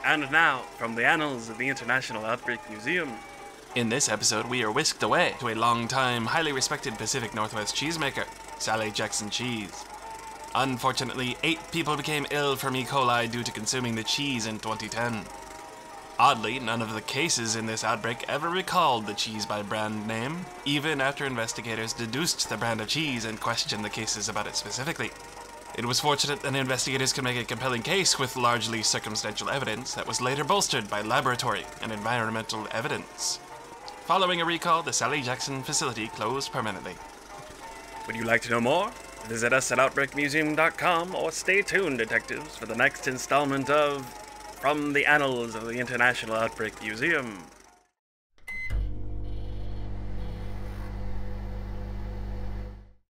And now, from the annals of the International Outbreak Museum. In this episode, we are whisked away to a long-time, highly respected Pacific Northwest cheesemaker, Sally Jackson Cheese. Unfortunately, 8 people became ill from E. coli due to consuming the cheese in 2010. Oddly, none of the cases in this outbreak ever recalled the cheese by brand name, even after investigators deduced the brand of cheese and questioned the cases about it specifically. It was fortunate that investigators could make a compelling case with largely circumstantial evidence that was later bolstered by laboratory and environmental evidence. Following a recall, the Sally Jackson facility closed permanently. Would you like to know more? Visit us at OutbreakMuseum.com or stay tuned, detectives, for the next installment of From the Annals of the International Outbreak Museum.